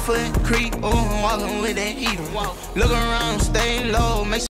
foot creep, ooh, I'm walking with that heater. Look around, stay low, make